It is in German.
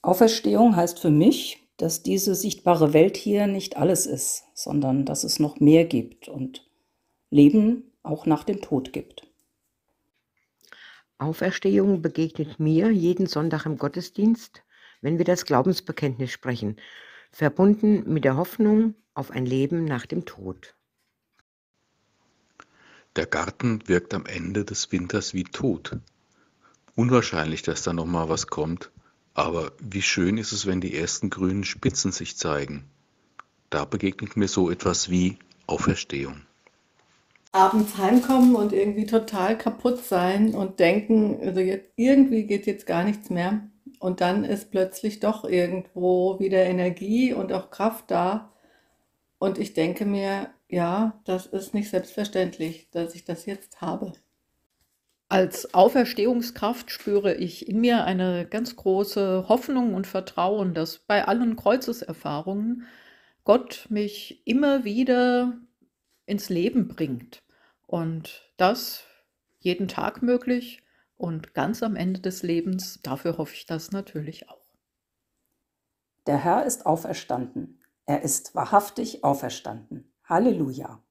Auferstehung heißt für mich, dass diese sichtbare Welt hier nicht alles ist, sondern dass es noch mehr gibt und Leben auch nach dem Tod gibt. Auferstehung begegnet mir jeden Sonntag im Gottesdienst, wenn wir das Glaubensbekenntnis sprechen, verbunden mit der Hoffnung auf ein Leben nach dem Tod. Der Garten wirkt am Ende des Winters wie tot. Unwahrscheinlich, dass da noch mal was kommt, aber wie schön ist es, wenn die ersten grünen Spitzen sich zeigen. Da begegnet mir so etwas wie Auferstehung. Abends heimkommen und irgendwie total kaputt sein und denken, also jetzt, irgendwie geht jetzt gar nichts mehr. Und dann ist plötzlich doch irgendwo wieder Energie und auch Kraft da. Und ich denke mir, ja, das ist nicht selbstverständlich, dass ich das jetzt habe. Als Auferstehungskraft spüre ich in mir eine ganz große Hoffnung und Vertrauen, dass bei allen Kreuzeserfahrungen Gott mich immer wieder ins Leben bringt. Und das jeden Tag möglich und ganz am Ende des Lebens, dafür hoffe ich das natürlich auch. Der Herr ist auferstanden. Er ist wahrhaftig auferstanden. Halleluja.